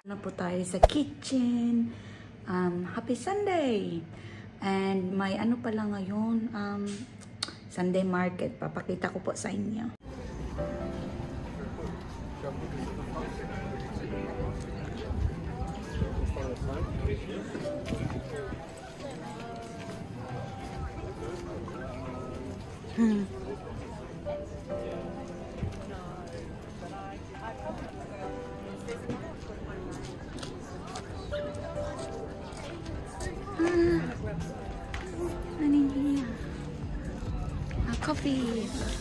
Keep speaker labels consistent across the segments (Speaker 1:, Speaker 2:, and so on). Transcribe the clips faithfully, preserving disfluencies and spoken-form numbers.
Speaker 1: Na po tayo sa kitchen. Um, happy Sunday! And may ano pala ngayon, um, Sunday market. Papakita ko po sa inyo. Hmm. Coffee.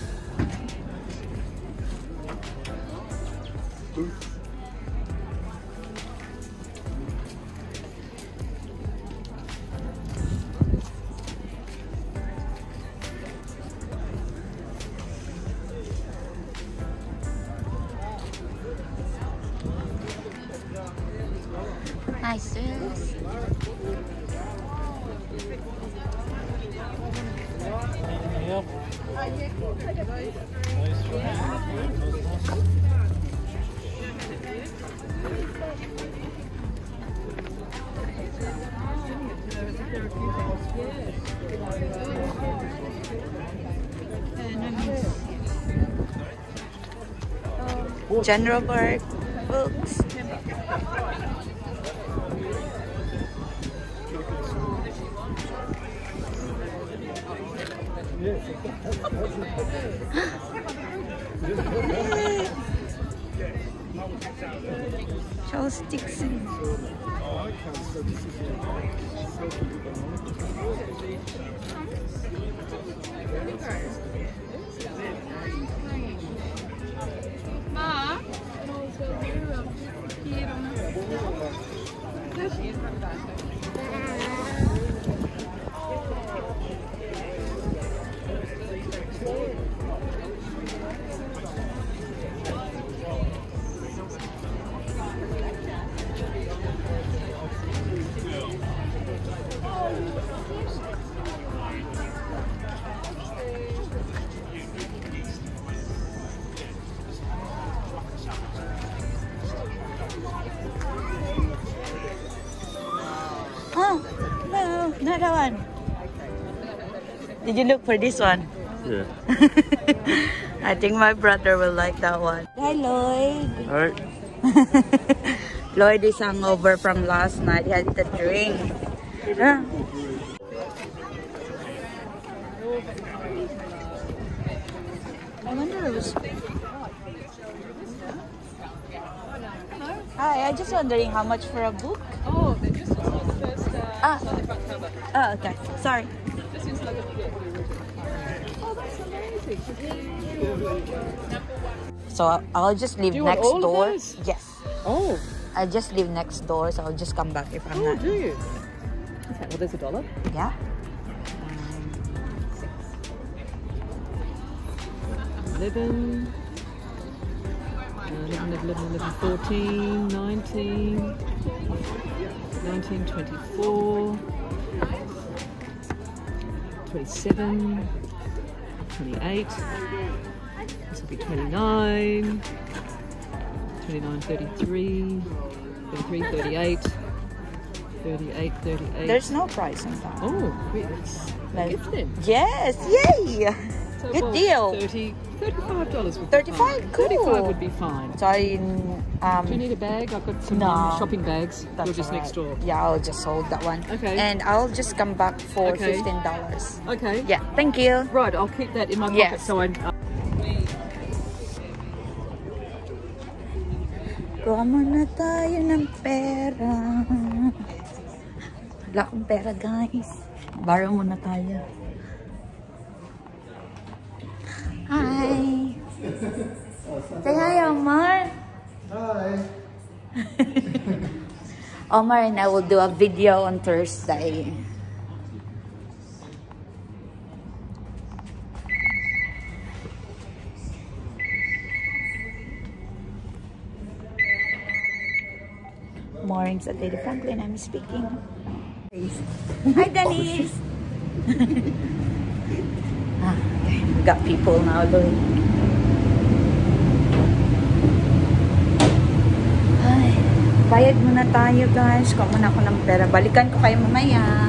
Speaker 1: Nice sis.
Speaker 2: Yep.
Speaker 1: General Park books. Charles Dixon.
Speaker 3: Ma?
Speaker 1: Oh, no, not that one. Did you look for this one?
Speaker 2: Yeah.
Speaker 1: I think my brother will like that one. Hi, Lloyd.
Speaker 2: Alright.
Speaker 1: Lloyd is hungover from last night. He had a drink. Huh? I wonder who's... Hi, I'm just wondering how much for a book?
Speaker 3: Oh, they just on the first uh,
Speaker 1: Ah.
Speaker 3: of October.
Speaker 1: Oh, okay. Sorry.
Speaker 3: Just in like a Oh, that's amazing.
Speaker 1: So I'll just leave
Speaker 3: Do you want
Speaker 1: next
Speaker 3: all of
Speaker 1: door.
Speaker 3: those?
Speaker 1: Yes.
Speaker 3: Oh,
Speaker 1: I'll just leave next door, so I'll just come back if I'm
Speaker 3: oh,
Speaker 1: not.
Speaker 3: do you? Okay, well, there's a dollar.
Speaker 1: Yeah.
Speaker 3: eleven, uh, eleven, eleven, eleven, fourteen, nineteen, nineteen, twenty-four, twenty-seven, twenty-eight, this will be twenty-nine, twenty-nine, thirty-three, thirty-three, thirty-eight, thirty-eight, thirty-eight.
Speaker 1: There's no price on that.
Speaker 3: Oh, wait, that's a
Speaker 1: Like-
Speaker 3: gift then.
Speaker 1: Yes, yay!
Speaker 3: So,
Speaker 1: Good
Speaker 3: well,
Speaker 1: deal.
Speaker 3: thirty, thirty-five dollars would be
Speaker 1: thirty-five?
Speaker 3: fine.
Speaker 1: Cool.
Speaker 3: thirty-five would be fine.
Speaker 1: So I, um,
Speaker 3: Do you need a bag? I've got some
Speaker 1: No.
Speaker 3: um, shopping bags.
Speaker 1: that's
Speaker 3: You're just
Speaker 1: all
Speaker 3: next
Speaker 1: right.
Speaker 3: door.
Speaker 1: Yeah, I'll just hold that one.
Speaker 3: Okay.
Speaker 1: And I'll just come back for
Speaker 3: Okay.
Speaker 1: fifteen dollars.
Speaker 3: Okay.
Speaker 1: Yeah, thank you.
Speaker 3: Right, I'll keep that in my pocket
Speaker 1: Yes.
Speaker 3: so I... Uh,
Speaker 1: Kuha muna tayo ng pera. Wala akong pera, guys. Borrow muna tayo. Hi! Say hi, Omar!
Speaker 4: Hi.
Speaker 1: Omar and I will do a video on Thursday. Mornings at Lady Franklin, I'm speaking. Hi, Denise! Ah, okay. We got people now, Lloyd. Hi. Bayad muna tayo guys. Kuha muna ako ng pera. Balikan ko kayo mamaya.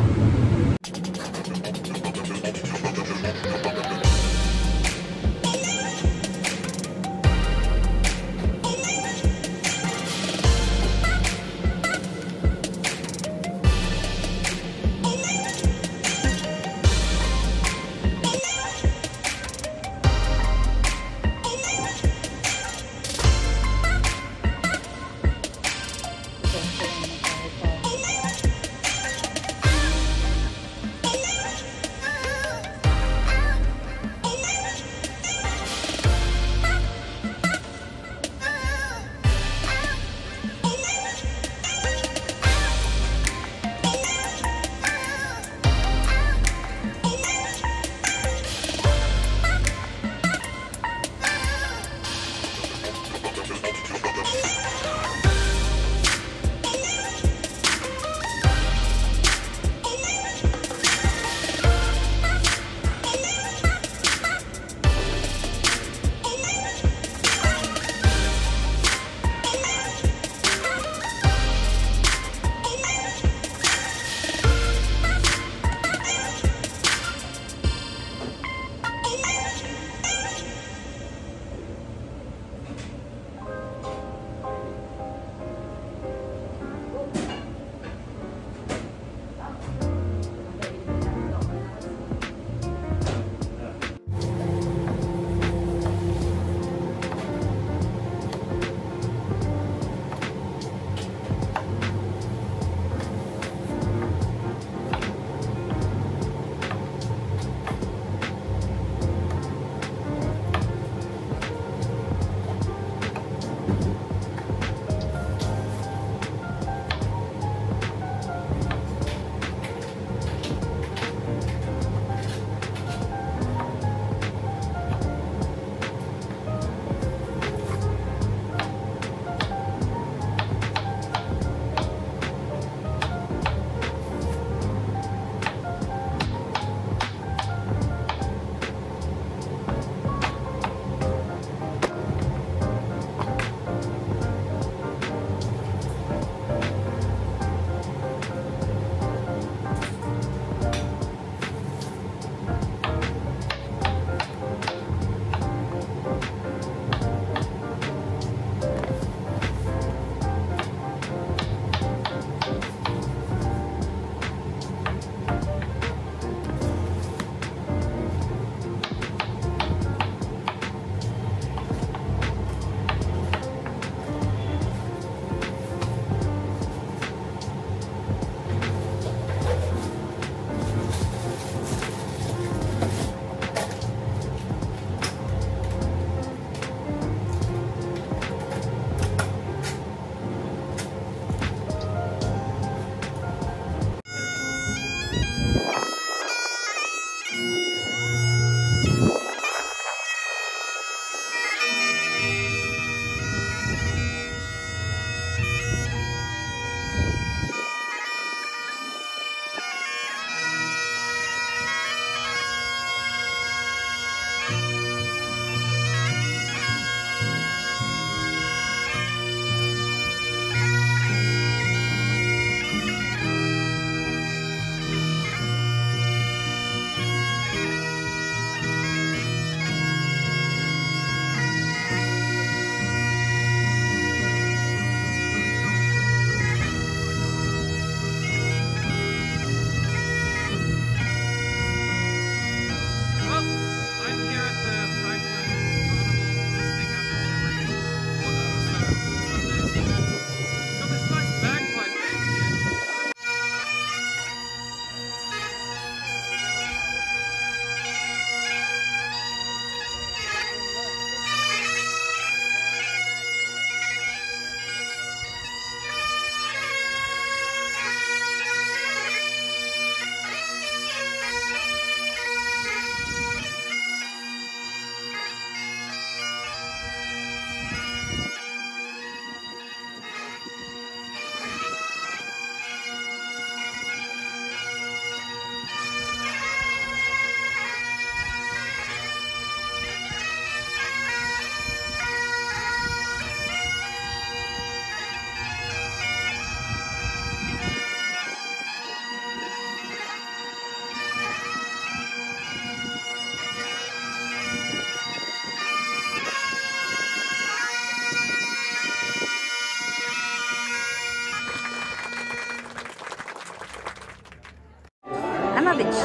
Speaker 1: Abramovich.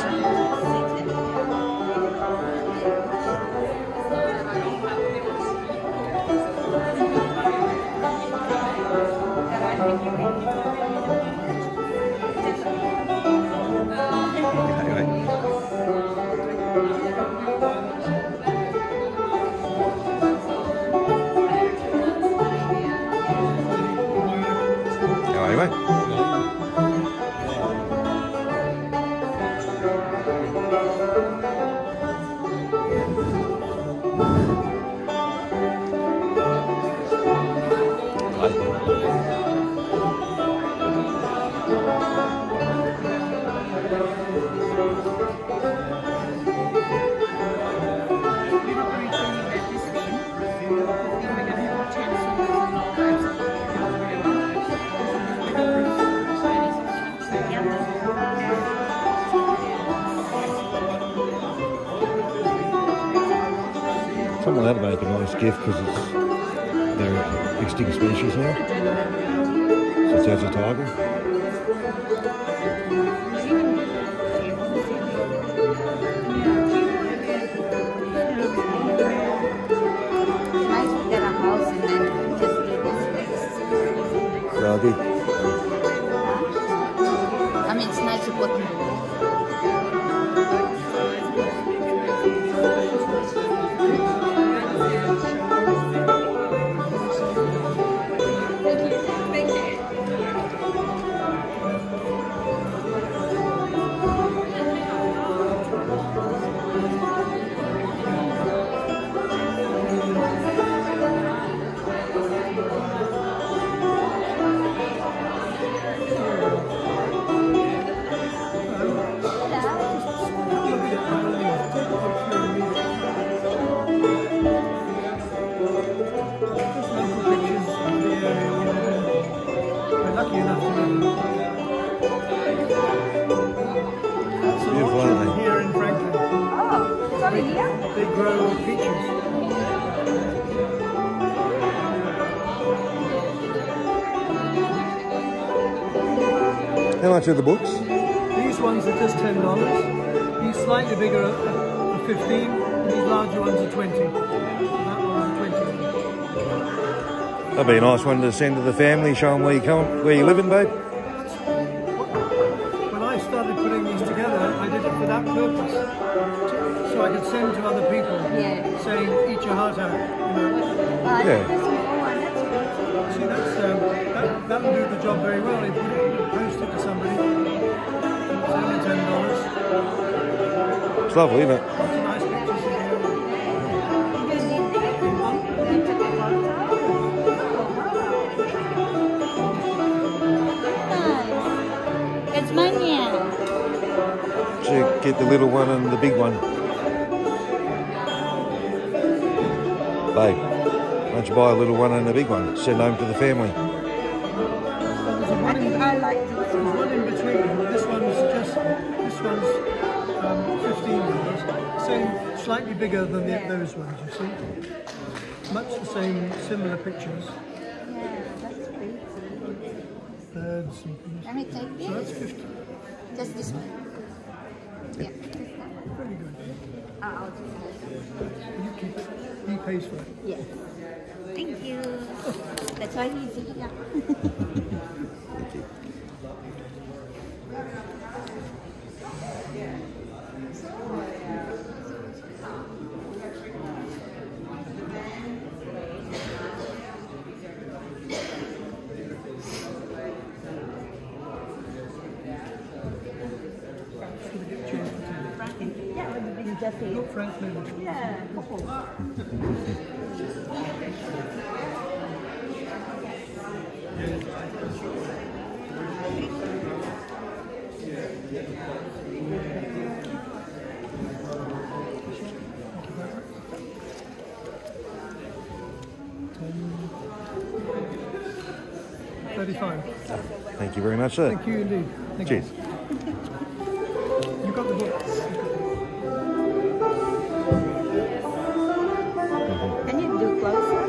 Speaker 4: Something like that would make a nice gift because it's they're extinct species now. So it's as a tiger.
Speaker 1: Nice to get a house and then just do this place.
Speaker 4: Rugby.
Speaker 1: I mean, it's nice to put in the
Speaker 4: Beautiful, aren't they?
Speaker 3: Here in Franklin.
Speaker 1: Oh, sorry, here?
Speaker 3: They grow peaches.
Speaker 4: How much are the books?
Speaker 3: These ones are just ten dollars. These slightly bigger are, are fifteen. And these larger ones are twenty. And that one's twenty.
Speaker 4: That'd be a nice one to send to the family, show them where you come, where you living, babe.
Speaker 3: When I started putting these together, I did it for that purpose. So I could send to other people,
Speaker 1: Yeah.
Speaker 3: saying, eat your heart out. You know.
Speaker 1: Uh,
Speaker 4: Yeah.
Speaker 1: That's small one, that's good.
Speaker 3: See, that's, um, that, that will do the job very well. If you post it to somebody, it's only ten dollars.
Speaker 4: It's lovely, isn't it?
Speaker 3: Lots of nice pictures in here.
Speaker 1: Nice. It's mine now.
Speaker 4: So you get the little one and the big one. Babe, why don't you buy a little one and a big one? Send home to the family.
Speaker 3: There's one in,
Speaker 1: I like this
Speaker 3: there's
Speaker 1: one.
Speaker 3: one in between. This one's just, this one's um, fifteen dollars. Same, slightly bigger than the,
Speaker 1: Yeah.
Speaker 3: those ones, you see. Much the same, similar pictures.
Speaker 1: Yeah, that's pretty.
Speaker 3: Birds and things.
Speaker 1: Let me take
Speaker 3: So that's
Speaker 1: this.
Speaker 3: fifty.
Speaker 1: Just this one. Yeah.
Speaker 3: Very good.
Speaker 1: Uh, I'll do
Speaker 3: You keep it. He pays for it.
Speaker 1: that. Yeah. Thank you. That's why he's here.
Speaker 4: Thank you.
Speaker 1: Yeah, just here.
Speaker 3: Look, Franklin.
Speaker 1: Yeah, couple.
Speaker 3: thirty-five.
Speaker 4: Thank you very much, sir.
Speaker 3: Thank you indeed. Thank
Speaker 4: Cheers.
Speaker 3: you. You got the books.
Speaker 1: Can you do closer?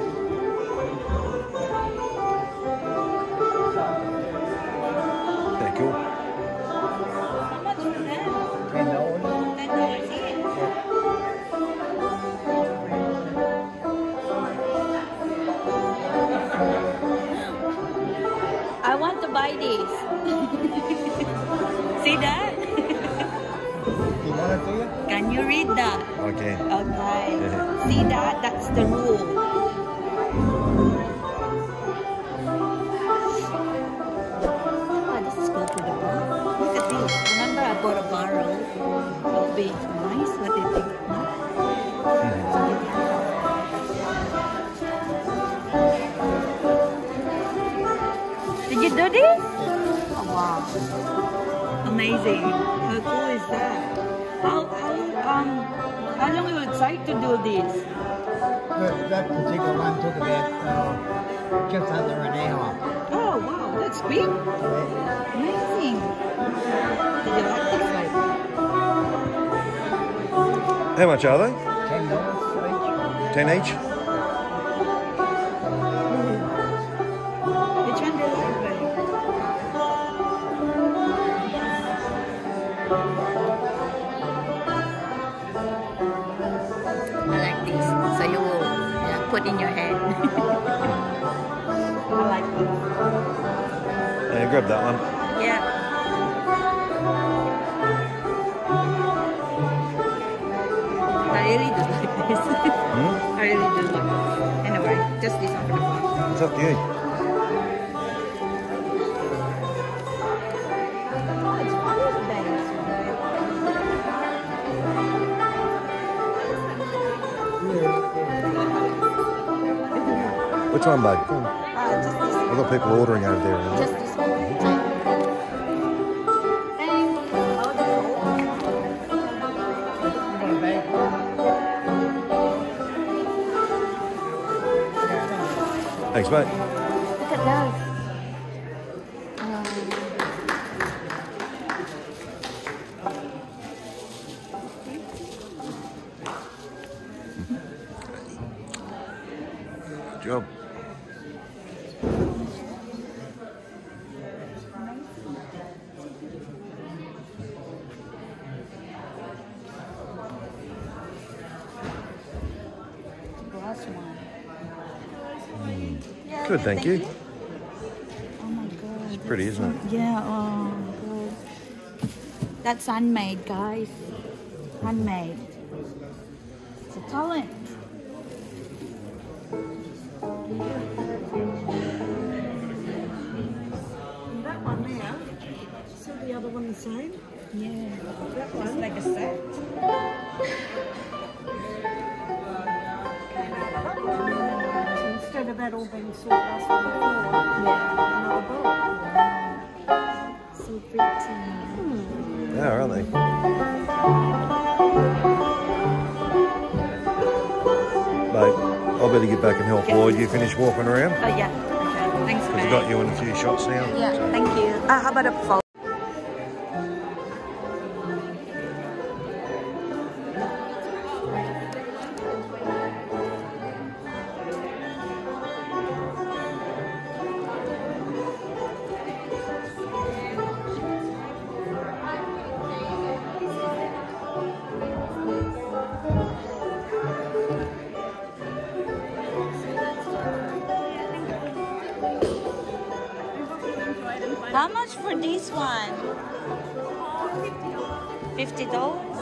Speaker 4: Okay, cool.
Speaker 1: How much for that? I want to buy this. See that?
Speaker 4: You want it, do you?
Speaker 1: Can you read that?
Speaker 4: Okay.
Speaker 1: Okay. See that? That's the rule. Oh, this is good for the bar. Look at this. Remember I bought a barrel? It'll be nice. What do you think? Did you do this? Oh wow. Amazing. How cool is that? How, how, um, how long you would take to do this?
Speaker 5: That, that particular one took about uh, just under an hour.
Speaker 1: Oh wow, that's quick. Amazing. Did you like this one?
Speaker 4: How much are they?
Speaker 5: Ten dollars each.
Speaker 4: Ten each?
Speaker 1: Which one do you like, babe? I like this. So you will yeah, put in your head. I like this.
Speaker 4: Yeah, grab that one.
Speaker 1: Yeah. I really do like this.
Speaker 4: Hmm?
Speaker 1: I really do like this. Anyway, just this one for the fun.
Speaker 4: It's up to you.
Speaker 1: Oh, it's fun days.
Speaker 4: Which one, babe? Come on.
Speaker 1: Uh, just this one.
Speaker 4: We've got people ordering over there. Isn't
Speaker 1: Just this one. Thank you. Oh, that's
Speaker 4: it? Thanks, mate.
Speaker 1: Look at those.
Speaker 4: Good job.
Speaker 1: Glass one.
Speaker 4: Good, thank you.
Speaker 1: Oh my god.
Speaker 4: It's pretty, isn't it?
Speaker 1: Yeah, oh god. That's handmade, guys. Handmade. It's a talent.
Speaker 6: That one there, see the other one the same?
Speaker 1: Yeah.
Speaker 6: That one.
Speaker 1: It's like a set.
Speaker 6: So instead of that all being sawdust on the floor, another bowl.
Speaker 1: So pretty.
Speaker 4: Yeah, aren't they? Mate, I better get back and help Lloyd. You finish walking around?
Speaker 1: Oh yeah. Okay. Thanks,
Speaker 4: We've
Speaker 1: babe.
Speaker 4: got you in a few shots now.
Speaker 1: Yeah,
Speaker 4: so-
Speaker 1: thank you. Uh, how about a phone? How much for this one? Fifty dollars.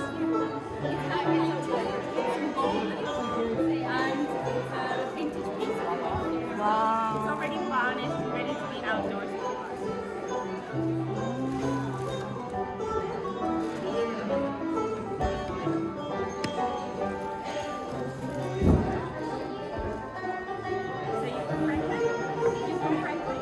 Speaker 1: Wow.
Speaker 7: Already varnished, ready to be outdoors. So you from Franklin? You from Franklin?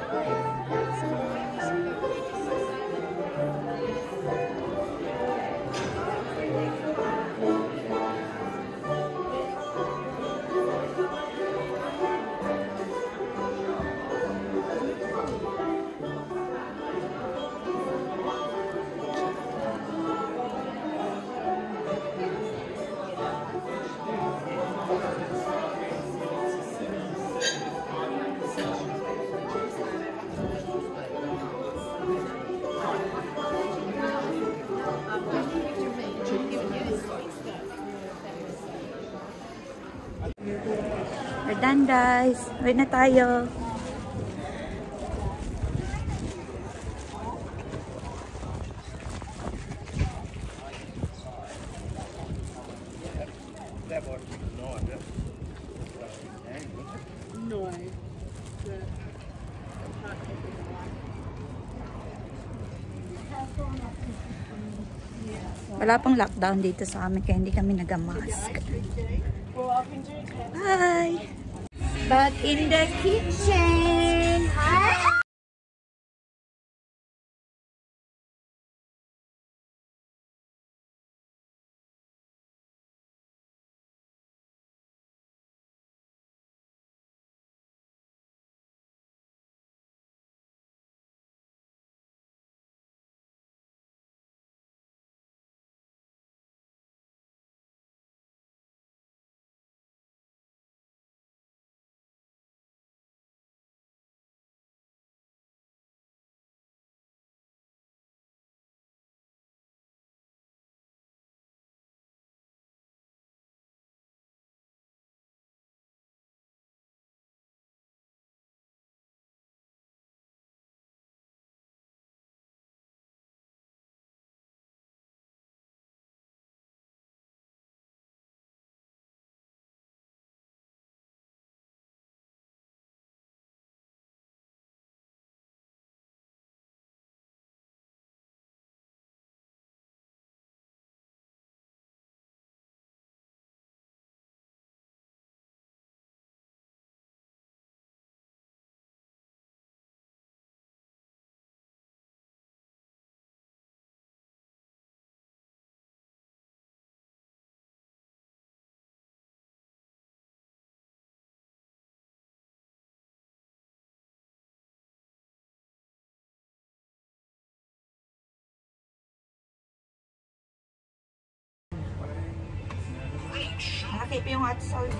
Speaker 1: We're done, guys. Wait na tayo. Wala pang lockdown dito sa amin kaya hindi kami nag-mask. Bye! Back in the kitchen! Hi! Nakip yung hot sauce.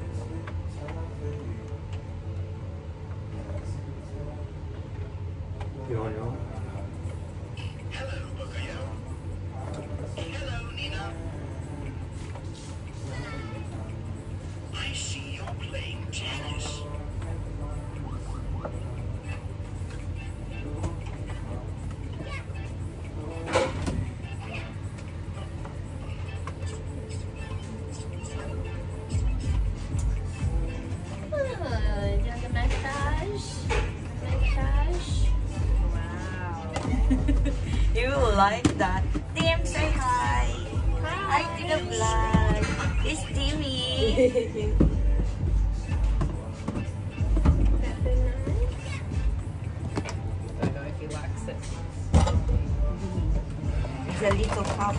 Speaker 4: Yo, yo.
Speaker 8: Hello, Bagayo. Hello, Nina. I see you're playing tennis.
Speaker 1: You will like that. Tim, say hi. Hi, to the vlog. It's Timmy.
Speaker 7: I don't know if he likes it.
Speaker 1: It's a little cup.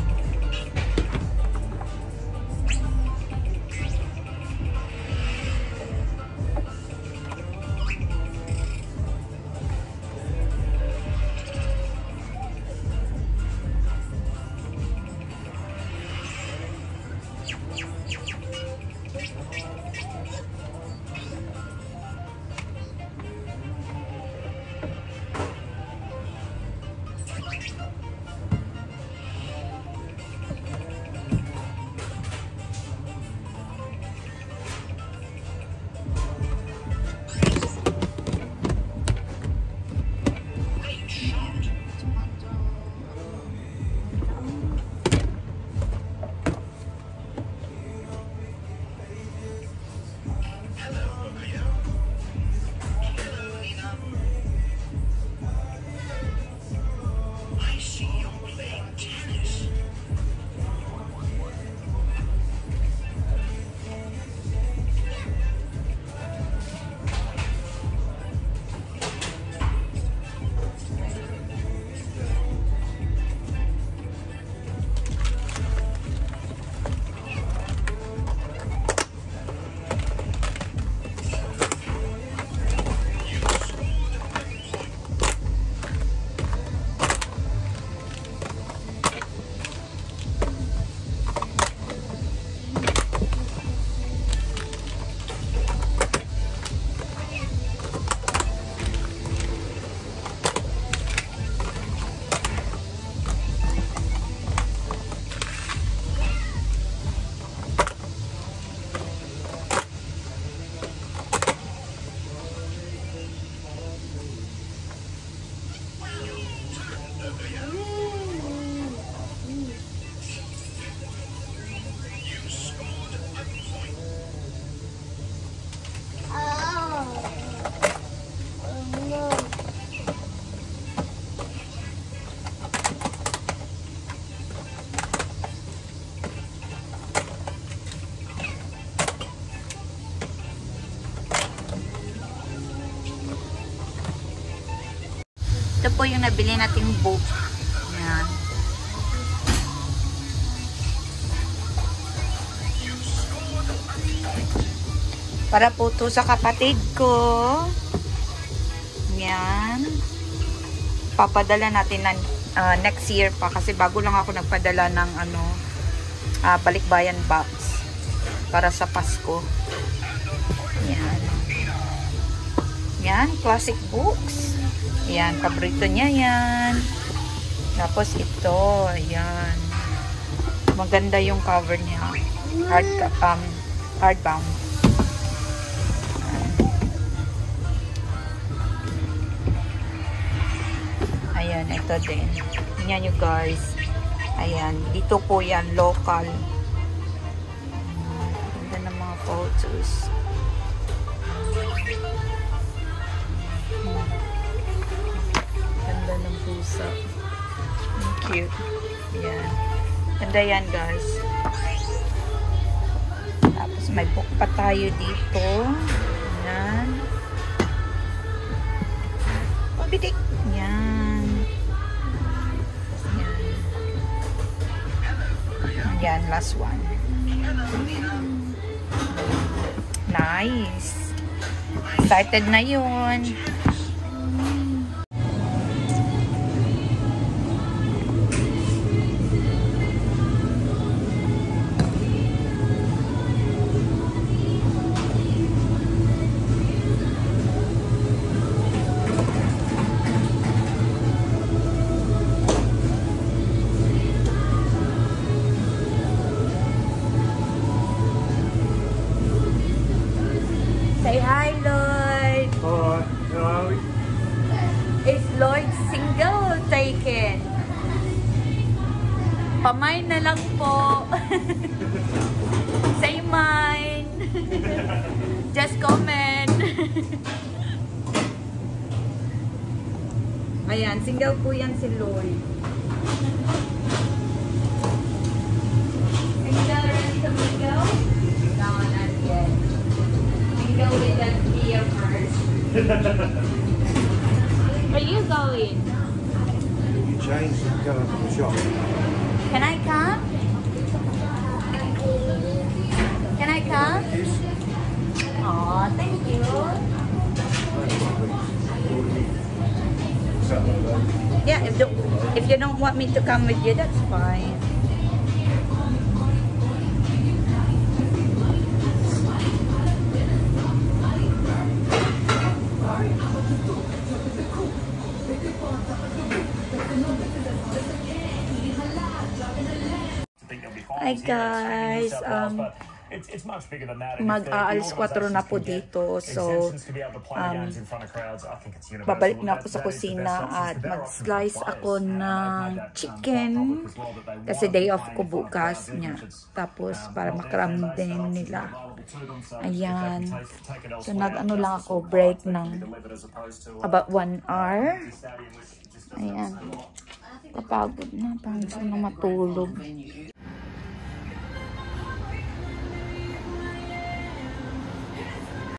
Speaker 1: Ito po yung nabili nating book. Yan. Para po to sa kapatid ko. Yan. Papadala natin na uh, next year pa kasi bago lang ako nagpadala ng ano uh, balikbayan box para sa Pasko. Yan. Yan, classic books. Yan, paborito niya yan. Tapos ito, yan. Maganda yung cover niya. Hard um hardbound. Ayan, ito din. Tingnan nyo guys. Ayan, dito po yan, local. Ganda ng mga photos. Ganda ng pusa. Cute. Ayan. Ganda yan guys. Tapos may book pa tayo dito. Ayan. Pabidik. Ayan. Yan, last one. Nice. Excited na yun. Say hi, Lloyd.
Speaker 3: Hi, how are we?
Speaker 1: Is Lloyd single taken? Pamine na lang po. Say mine. Just comment. Ayan, single po yan si Lloyd. Single ready to mingle? No, not yet. Go with that beer first. Where are you going?
Speaker 4: You change and go into the shop.
Speaker 1: Can I come? Can I come? Oh, thank you. Yeah, if, the, if you don't want me to come with you, that's fine. Hi guys, um, mag-aalis kwatro na po dito, so um, babalik na ako sa kusina at mag-slice ako ng chicken kasi day off ko bukas niya, tapos para makaram din nila. Ayan, so nag-ano lang ako, break ng about one hour. Ayan, kapagod na, parang gusto na matulog.